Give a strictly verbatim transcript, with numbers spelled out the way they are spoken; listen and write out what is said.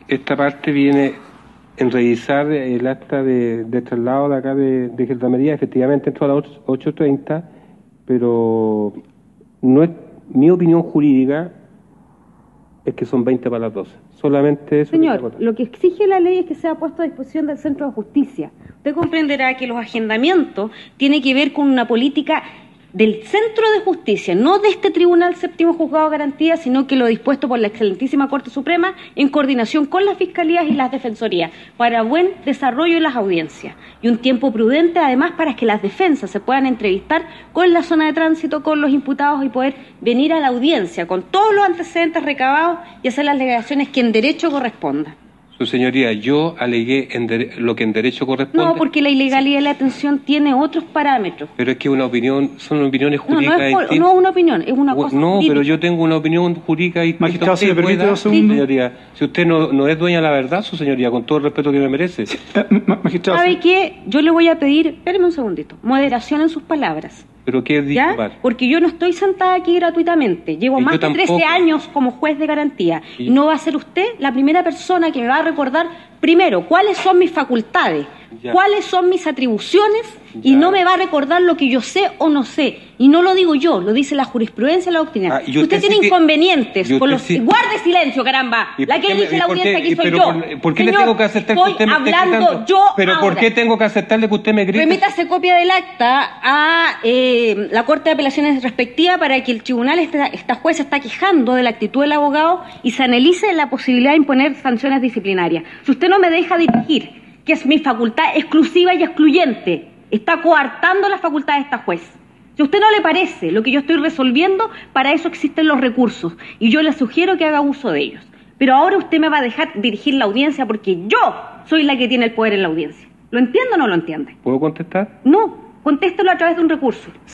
Esta parte viene en revisar el acta de, de traslado de acá de, de Gendarmería. Efectivamente entró a las ocho treinta, pero no es mi opinión jurídica, es que son veinte para las doce. Solamente eso. Señor, lo que exige la ley es que sea puesto a disposición del Centro de Justicia. Usted comprenderá que los agendamientos tienen que ver con una política del Centro de Justicia, no de este Tribunal Séptimo Juzgado de Garantía, sino que lo dispuesto por la excelentísima Corte Suprema en coordinación con las Fiscalías y las Defensorías para buen desarrollo de las audiencias y un tiempo prudente además para que las defensas se puedan entrevistar con la zona de tránsito, con los imputados y poder venir a la audiencia con todos los antecedentes recabados y hacer las alegaciones que en derecho corresponda. Su señoría, yo alegué en lo que en derecho corresponde. No, porque la ilegalidad de la detención tiene otros parámetros. Pero es que una opinión, son opiniones jurídicas. No, no es, no es una opinión, es una cosa No, jurídica. pero yo tengo una opinión jurídica y... Magistrado, ¿se me permite dos segundos? Señoría, si usted no, no es dueña de la verdad, su señoría, con todo el respeto que me merece. Sí, eh, magistrado. ¿Sabe qué? Yo le voy a pedir, espéreme un segundito, moderación en sus palabras. ¿Pero qué es ¿Ya? disculpar? Porque yo no estoy sentada aquí gratuitamente. Llevo Y más yo de trece tampoco. años como juez de garantía. Y- Y no va a ser usted la primera persona que me va a recordar, primero, cuáles son mis facultades, Ya. cuáles son mis atribuciones, y Ya. no me va a recordar lo que yo sé o no sé. Y no lo digo yo, lo dice la jurisprudencia y la doctrina. Ah, y usted, usted tiene sí que- inconvenientes y con usted los... sí- Guarde silencio, caramba. ¿Y La por que qué me- elige y la por qué- audiencia aquí y soy pero yo. por- ¿Por qué le Señor, tengo que aceptar que estoy usted me esté hablando gritando? yo ¿Pero por ahora. qué tengo que aceptarle que usted me grite? Remítase copia del acta a eh, la Corte de Apelaciones respectiva para que el tribunal, esta, esta jueza está quejando de la actitud del abogado y se analice la posibilidad de imponer sanciones disciplinarias. Si usted no me deja dirigir, que es mi facultad exclusiva y excluyente, está coartando la facultad de esta juez. Si a usted no le parece lo que yo estoy resolviendo, para eso existen los recursos y yo le sugiero que haga uso de ellos. Pero ahora usted me va a dejar dirigir la audiencia porque yo soy la que tiene el poder en la audiencia. ¿Lo entiende o no lo entiende? ¿Puedo contestar? No, contéstelo a través de un recurso.